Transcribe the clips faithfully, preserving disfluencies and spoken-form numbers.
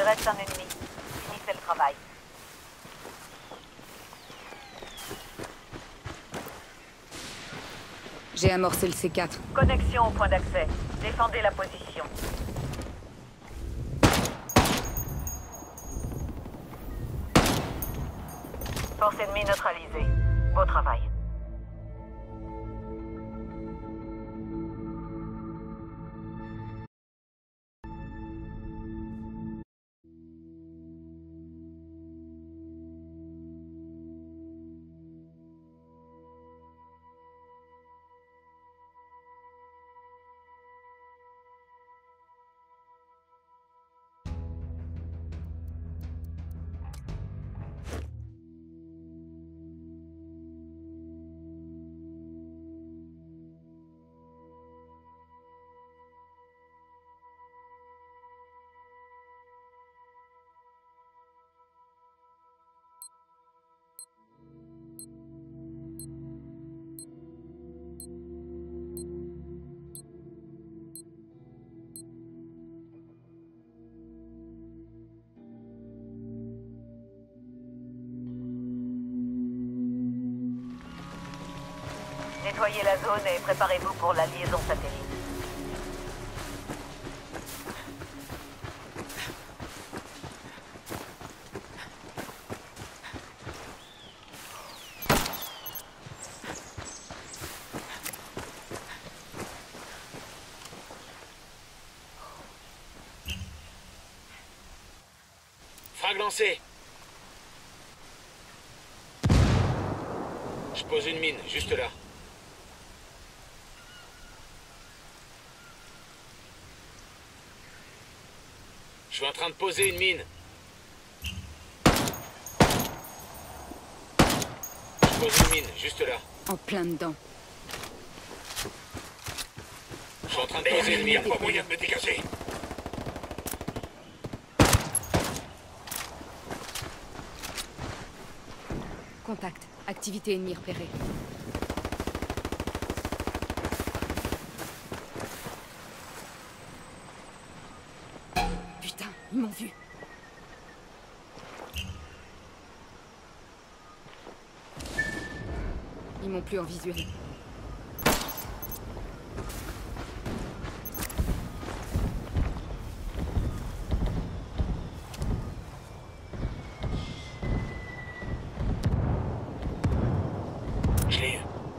reste un ennemi. Finissez le travail. J'ai amorcé le C quatre. Connexion au point d'accès. Défendez la position. Force ennemie neutralisée. Beau travail. Nettoyez la zone et préparez-vous pour la liaison satellite. Frag lancé. Je pose une mine, juste là. Je suis en train de poser une mine. Je pose une mine, juste là. En plein dedans. Je suis en train de poser une mine, pas moyen de me dégager. Contact. Activité ennemie repérée. Putain, ils m'ont vu. Ils m'ont plus en visuel. Je l'ai eu.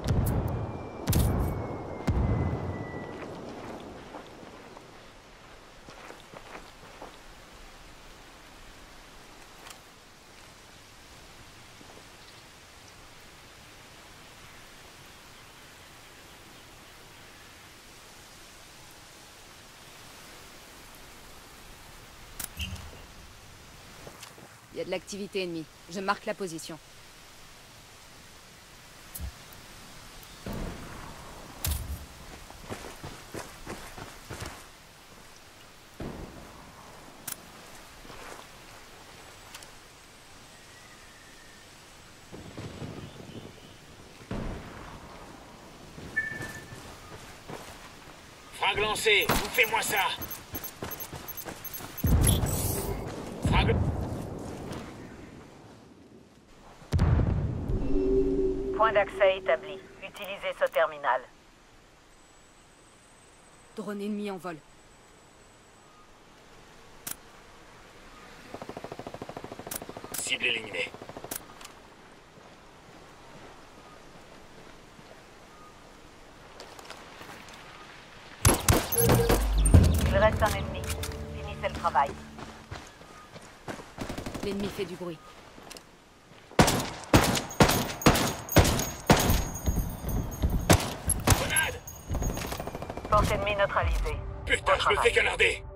Il y a de l'activité ennemie. Je marque la position. Frag lancé, fais-moi ça. Frag... Point d'accès établi. Utilisez ce terminal. Drone ennemi en vol. Cible éliminée. Il reste un ennemi. Finissez le travail. L'ennemi fait du bruit. Grenade! Force ennemie neutralisée. Putain, Bon je me travail. fais canarder.